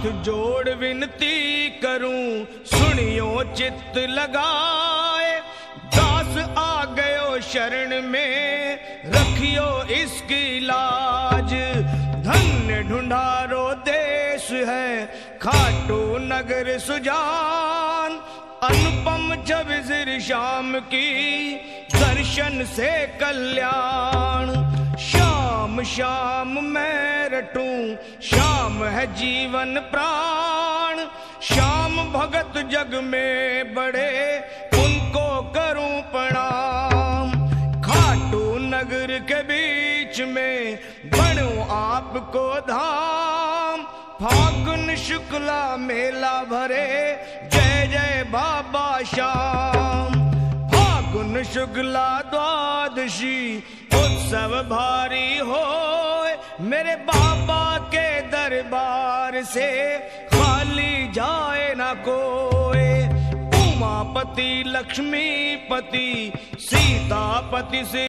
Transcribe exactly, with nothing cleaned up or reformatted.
हाथ जोड़ विनती करूं, सुनियो चित्त लगाए। दास आ गयो शरण में, रखियो इसकी लाज। धन्य ढूंढारो देश है, खाटू नगर सुजान। अनुपम छविजिर श्याम की, दर्शन से कल्याण। श्याम श्याम मैं रटूं, श्याम है जीवन प्राण। श्याम भगत जग में बड़े, उनको करूं प्रणाम। खाटू नगर के बीच में, बनूं आपको धाम। फागुन शुक्ला मेला भरे, जय जय बाबा श्याम। फागुन शुक्ला द्वादशी, उत्सव भारी होए। मेरे बाबा के दरबार से, खाली जाए ना कोई। उमापति लक्ष्मीपति सीतापति से